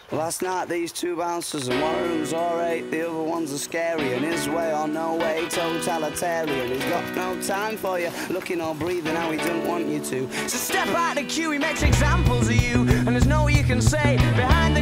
Last night these two bouncers, and one of them's alright, the other one's a scary, and his way or no way, totalitarian. He's got no time for you, looking or breathing how he doesn't want you to. So step out the queue, he makes examples of you, and there's no you can say behind the